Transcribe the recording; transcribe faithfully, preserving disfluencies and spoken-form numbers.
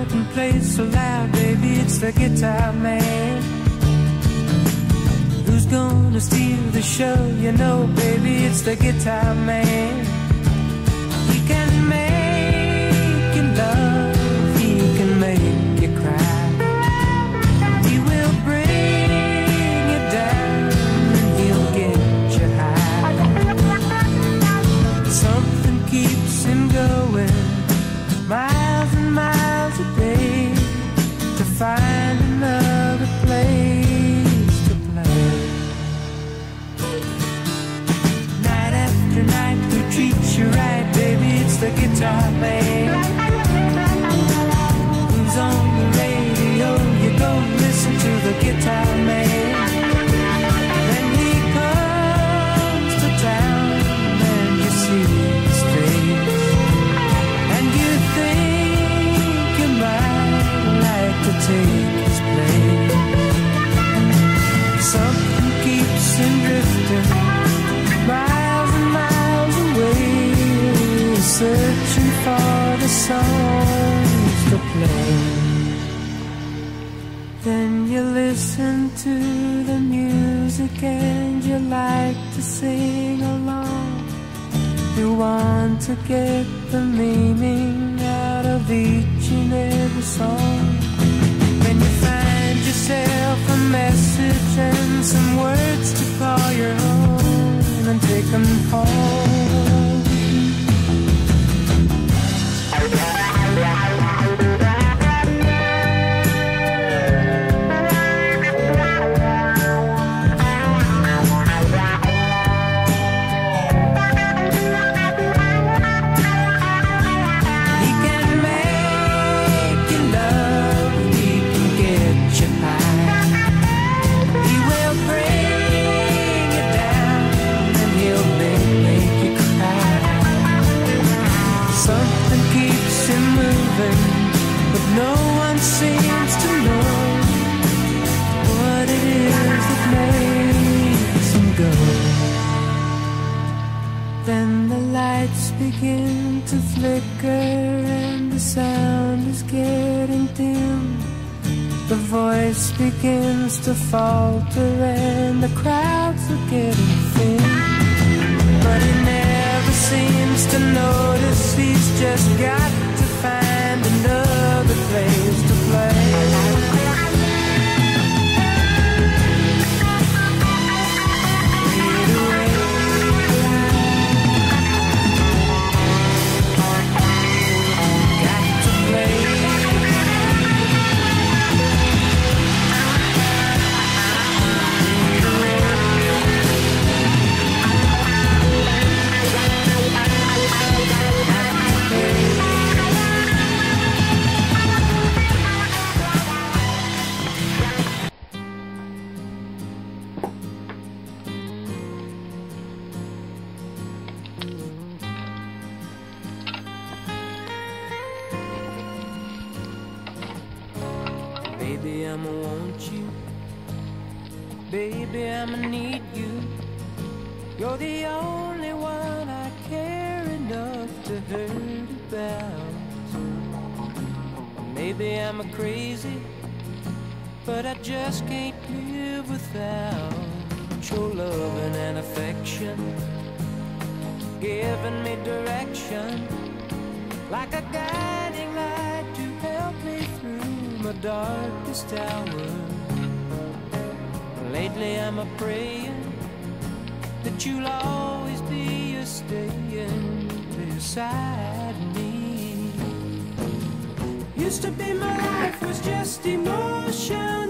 out and plays so loud, baby, it's the guitar man. Who's gonna steal the show? You know, baby, it's the guitar man. He can make you love, he can make you cry. He will bring you down and he'll get you high. Something keeps him going miles and miles a day to find another place to play. Night after night, who treats you right, baby, it's the guitar man. Who's on the radio? You go listen to the guitar man. Then he comes to town and you see his face, and you think you might like to take his place. Something keeps him drifting miles and miles away, searching for the songs to play. Then you listen to the music and you like to sing along. You want to get the meaning out of each and every song. When you find yourself a message and some words to call your own and take them home. But no one seems to know what it is that makes him go. Then the lights begin to flicker and the sound is getting dim. The voice begins to falter and the crowds are getting thin. But he never seems to notice he's just got to find another place to play. Baby, I'ma want you. Baby, I'ma need you. You're the only one I care enough to hurt about. Maybe I'm a crazy, but I just can't live without your loving and affection, giving me direction like a guiding light to help me through my darkest hour. Lately I'm a praying that you'll always be a staying beside me. Used to be my life was just emotion.